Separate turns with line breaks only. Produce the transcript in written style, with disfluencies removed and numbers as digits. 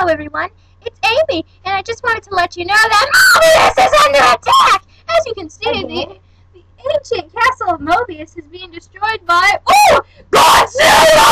Hello everyone, it's Amy, and I just wanted to let you know that Mobius is under attack! As you can see, the ancient castle of Mobius is being destroyed by, Godzilla!